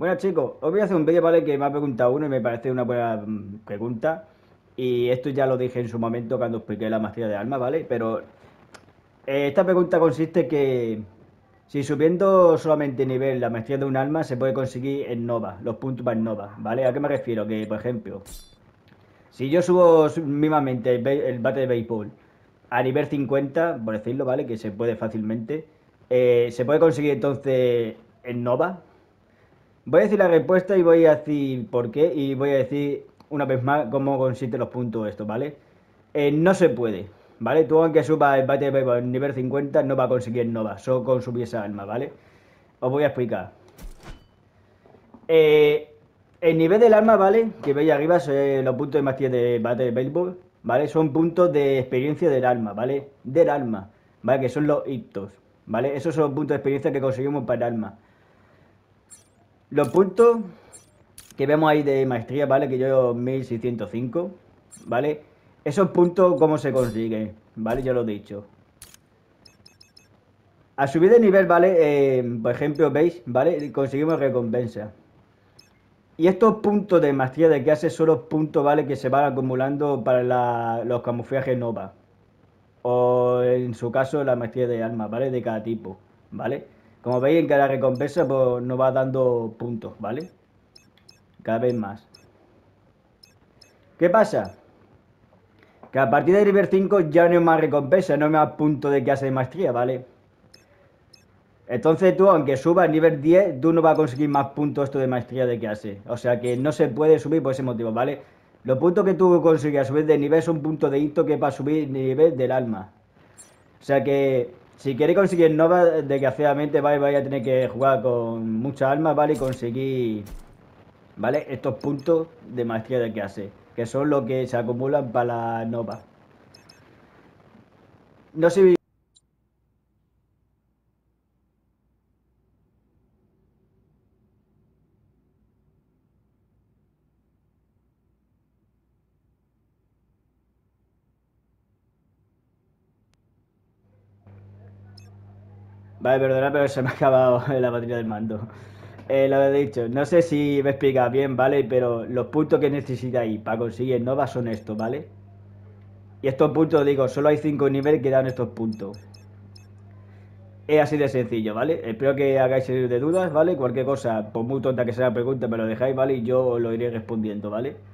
Bueno chicos, os voy a hacer un vídeo, ¿vale? Que me ha preguntado uno y me parece una buena pregunta. Y esto ya lo dije en su momento cuando expliqué la maestría de alma, ¿vale? Pero esta pregunta consiste que si subiendo solamente nivel la maestría de un alma se puede conseguir en Nova, los puntos para en Nova, ¿vale? ¿A qué me refiero? Que, por ejemplo, si yo subo mínimamente el bate de béisbol a nivel 50, por decirlo, ¿vale? Que se puede fácilmente, se puede conseguir entonces en Nova. Voy a decir la respuesta y voy a decir por qué y voy a decir una vez más cómo consiste los puntos esto, ¿vale? No se puede, ¿vale? Tú aunque subas el bate de béisbol al nivel 50 no va a conseguir Nova, solo con subir esa arma, ¿vale? Os voy a explicar. Eh, el nivel del arma, ¿vale? Que veis arriba son los puntos de maestría de bate de béisbol, ¿vale? Son puntos de experiencia del arma, ¿vale? Del arma, ¿vale? Que son los hitos, ¿vale? Esos son los puntos de experiencia que conseguimos para el arma. Los puntos que vemos ahí de maestría, ¿vale? Que yo llevo 1605, ¿vale? Esos puntos, ¿cómo se consiguen? ¿Vale? Yo lo he dicho. A subir de nivel, ¿vale? Por ejemplo, veis, ¿vale? Conseguimos recompensa. Y estos puntos de maestría de clase son los puntos, ¿vale? Que se van acumulando para los camuflajes Nova. O en su caso, la maestría de armas, ¿vale? De cada tipo, ¿vale? Como veis, en cada recompensa, pues nos va dando puntos, ¿vale? Cada vez más. ¿Qué pasa? Que a partir de nivel 5 ya no hay más recompensa, no hay más puntos de clase de maestría, ¿vale? Entonces tú, aunque subas a nivel 10, tú no vas a conseguir más puntos esto de maestría de clase. O sea que no se puede subir por ese motivo, ¿vale? Los puntos que tú consigues subir de nivel son puntos de hito que para subir nivel del alma. O sea que si queréis conseguir Nova, desgraciadamente vais a tener que jugar con muchas almas, ¿vale? Y conseguir, ¿vale? Estos puntos de maestría de clase, que son los que se acumulan para la Nova. No sé. Vale, perdona, pero se me ha acabado la batería del mando. Lo he dicho, no sé si me explica bien, ¿vale? Pero los puntos que necesitáis para conseguir Nova son estos, ¿vale? Y estos puntos, digo, solo hay 5 niveles que dan estos puntos. Es así de sencillo, ¿vale? Espero que hagáis serie de dudas, ¿vale? Cualquier cosa, por muy tonta que sea la pregunta, me lo dejáis, ¿vale? Y yo os lo iré respondiendo, ¿vale?